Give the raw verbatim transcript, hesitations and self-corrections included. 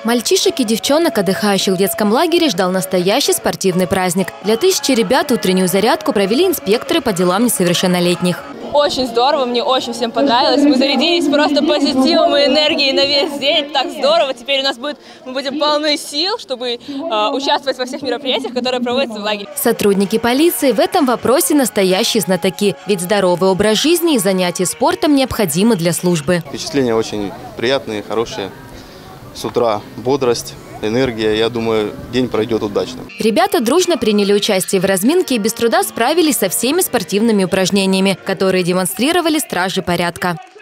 Мальчишек и девчонок, отдыхающих в детском лагере, ждал настоящий спортивный праздник. Для тысячи ребят утреннюю зарядку провели инспекторы по делам несовершеннолетних. Очень здорово, мне очень всем понравилось. Мы зарядились просто позитивом и энергией на весь день. Так здорово. Теперь у нас будет, мы будем полны сил, чтобы э, участвовать во всех мероприятиях, которые проводятся в лагере. Сотрудники полиции в этом вопросе настоящие знатоки. Ведь здоровый образ жизни и занятия спортом необходимы для службы. Впечатления очень приятные, хорошие. С утра бодрость, энергия. Я думаю, день пройдет удачно. Ребята дружно приняли участие в разминке и без труда справились со всеми спортивными упражнениями, которые демонстрировали стражи порядка.